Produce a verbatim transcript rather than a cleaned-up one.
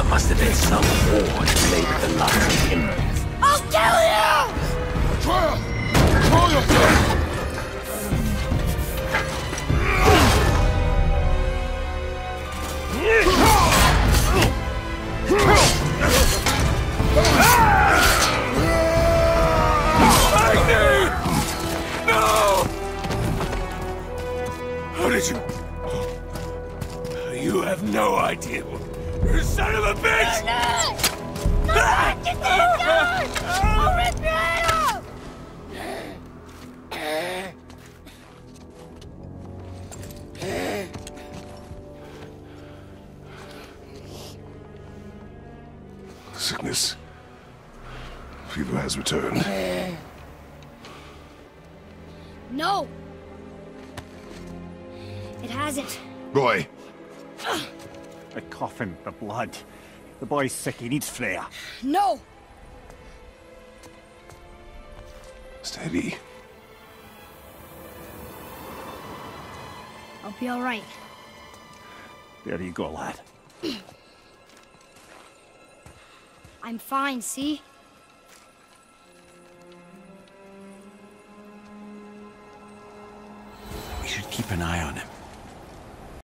must have been some war to play with the likes of him. I'll kill you! Trial! Control yourself! Magni! No! How did you... You have no idea. You son of a bitch! No! No! Get this guy! I'll rip your head off! Sickness. Fever has returned. No! It hasn't. Boy. A coffin for blood. The boy's sick, he needs Freya. No! Steady. I'll be alright. There you go, lad. I'm fine, see? We should keep an eye on him.